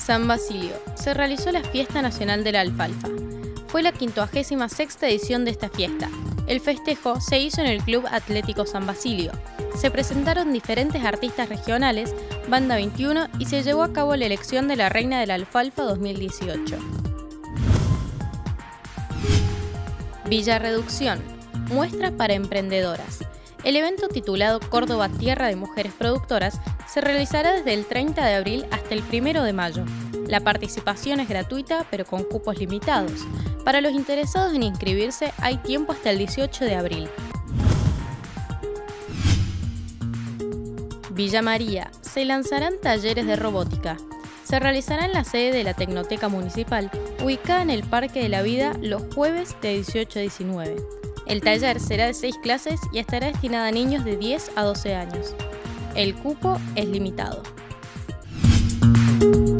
San Basilio. Se realizó la Fiesta Nacional de la Alfalfa. Fue la 56ª edición de esta fiesta. El festejo se hizo en el Club Atlético San Basilio. Se presentaron diferentes artistas regionales, Banda 21 y se llevó a cabo la elección de la Reina de la Alfalfa 2018. Villa Reducción. Muestra para emprendedoras. El evento titulado Córdoba Tierra de Mujeres Productoras se realizará desde el 30 de abril hasta el 1 de mayo. La participación es gratuita pero con cupos limitados. Para los interesados en inscribirse hay tiempo hasta el 18 de abril. Villa María. Se lanzarán talleres de robótica. Se realizará en la sede de la Tecnoteca Municipal, ubicada en el Parque de la Vida, los jueves de 18 a 19. El taller será de 6 clases y estará destinado a niños de 10 a 12 años. El cupo es limitado.